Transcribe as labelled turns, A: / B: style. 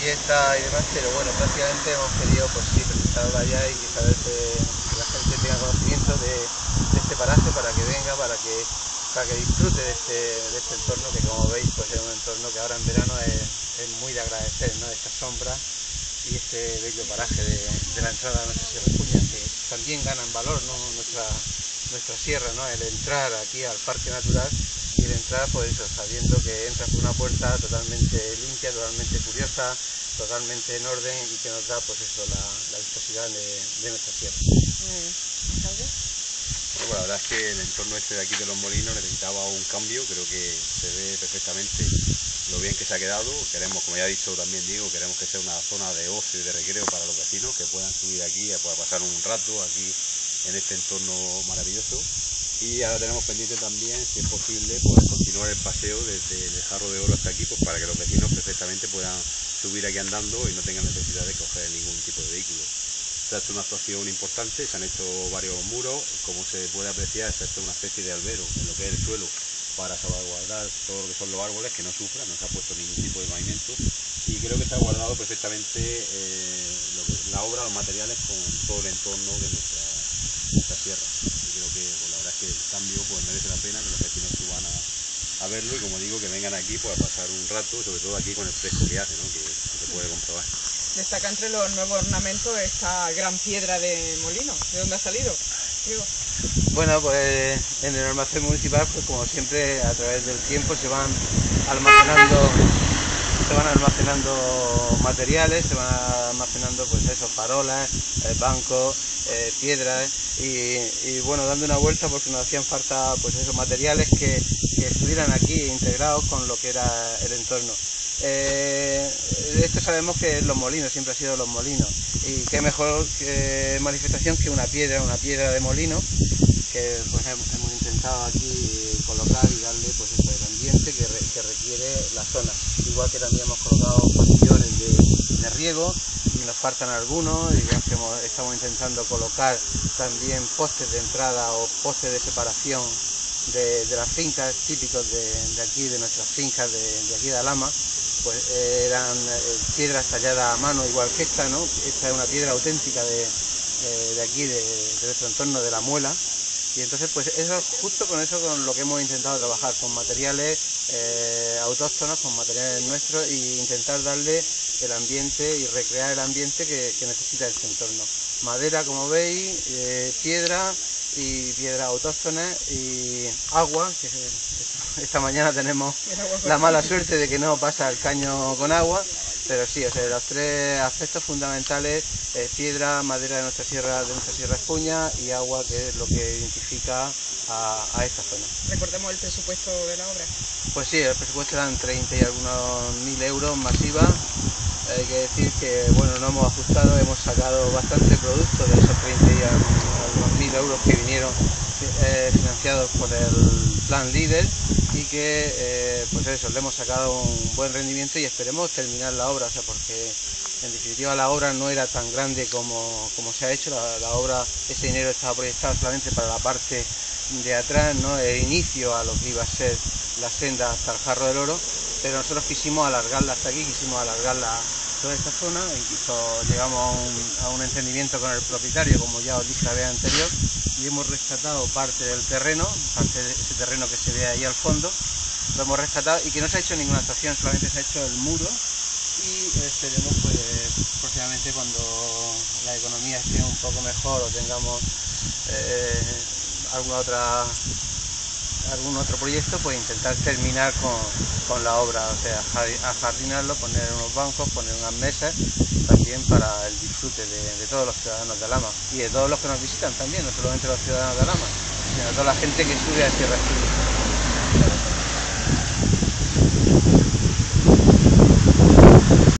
A: fiesta y demás, pero bueno, prácticamente hemos querido pues sí, presentarla ya y que la gente tenga conocimiento de este paraje para que venga, para que disfrute de este entorno que, como veis, pues es un entorno que ahora en verano es muy de agradecer, ¿no? Esta sombra y este bello paraje de la entrada a nuestra Sierra Espuña, que también gana en valor, ¿no? nuestra sierra, ¿no? El entrar aquí al parque natural y el entrar, pues eso, sabiendo que entras por una puerta totalmente limpia, totalmente curiosa, totalmente en orden y que nos da, pues eso, la vistosidad de nuestra sierra.
B: Bueno, la verdad es que el entorno este de aquí de Los Molinos necesitaba un cambio. Creo que se ve perfectamente lo bien que se ha quedado. Queremos, como ya ha dicho también Diego, queremos que sea una zona de ocio y de recreo para los vecinos, que puedan subir aquí, a poder pasar un rato aquí en este entorno maravilloso. Y ahora tenemos pendiente también, si es posible, pues continuar el paseo desde el Jarro de Oro hasta aquí, pues para que los vecinos perfectamente puedan subir aquí andando y no tengan necesidad de coger ningún tipo de vehículo. Se ha hecho una actuación importante, se han hecho varios muros, como se puede apreciar, se ha hecho una especie de albero en lo que es el suelo para salvaguardar todo lo que son los árboles, que no sufran, no se ha puesto ningún tipo de movimiento, y creo que se ha guardado perfectamente la obra, los materiales con todo el entorno de nuestra sierra. Y creo que pues, la verdad es que el cambio pues, merece la pena que los vecinos suban a verlo, y como digo, que vengan aquí pues, a pasar un rato, sobre todo aquí con el fresco que hace, ¿no? que se puede comprobar.
C: Destaca entre los nuevos ornamentos esta gran piedra de molino. ¿De dónde ha salido, Diego?
A: Bueno, pues en el almacén municipal, pues como siempre, a través del tiempo se van almacenando materiales, se van almacenando pues eso, farolas, bancos, piedras y bueno, dando una vuelta porque nos hacían falta pues esos materiales que estuvieran aquí integrados con lo que era el entorno. Esto sabemos que es Los Molinos, siempre ha sido Los Molinos, y qué mejor manifestación que una piedra de molino, que pues hemos intentado aquí colocar y darle pues eso, el ambiente que requiere la zona. Igual que también hemos colocado pastillones de riego y nos faltan algunos, y estamos intentando colocar también postes de entrada o postes de separación de las fincas típicos de aquí, de nuestras fincas de aquí de Alhama. Pues eran piedras talladas a mano igual que esta, ¿no? Esta es una piedra auténtica de aquí, de nuestro entorno, de la Muela. Y entonces pues eso, justo con lo que hemos intentado trabajar, con materiales autóctonos, con materiales nuestros, e intentar darle el ambiente y recrear el ambiente que necesita este entorno. Madera, como veis, piedra y piedra autóctona y agua, que esta mañana tenemos la mala suerte de que no pasa el caño con agua, pero sí, o sea, los tres aspectos fundamentales, piedra, madera de nuestra sierra Espuña y agua, que es lo que identifica a esta zona.
C: Recordemos el presupuesto de la obra.
A: Pues sí, el presupuesto eran 30 y algunos 1000 euros masiva. Hay que decir que bueno, no hemos ajustado, hemos sacado bastante producto de esos 30 y algunos 1000 euros que vinieron financiados por el plan LEADER, y que pues eso, le hemos sacado un buen rendimiento y esperemos terminar la obra, o sea, porque en definitiva la obra no era tan grande como se ha hecho. La obra, ese dinero estaba proyectado solamente para la parte de atrás, ¿no? El inicio a lo que iba a ser la senda hasta el Jarro del Oro, pero nosotros quisimos alargarla hasta aquí, quisimos alargarla toda esta zona, incluso llegamos a un entendimiento con el propietario, como ya os dije la vez anterior, y hemos rescatado parte del terreno, parte de ese terreno que se ve ahí al fondo, lo hemos rescatado y que no se ha hecho ninguna actuación, solamente se ha hecho el muro, y esperemos pues próximamente, cuando la economía esté un poco mejor o tengamos algún otro proyecto, pues intentar terminar con la obra, o sea, ajardinarlo, poner unos bancos, poner unas mesas, también para el disfrute de todos los ciudadanos de Alhama y de todos los que nos visitan también, no solamente los ciudadanos de Alhama, sino de toda la gente que sube a Sierra Espuña.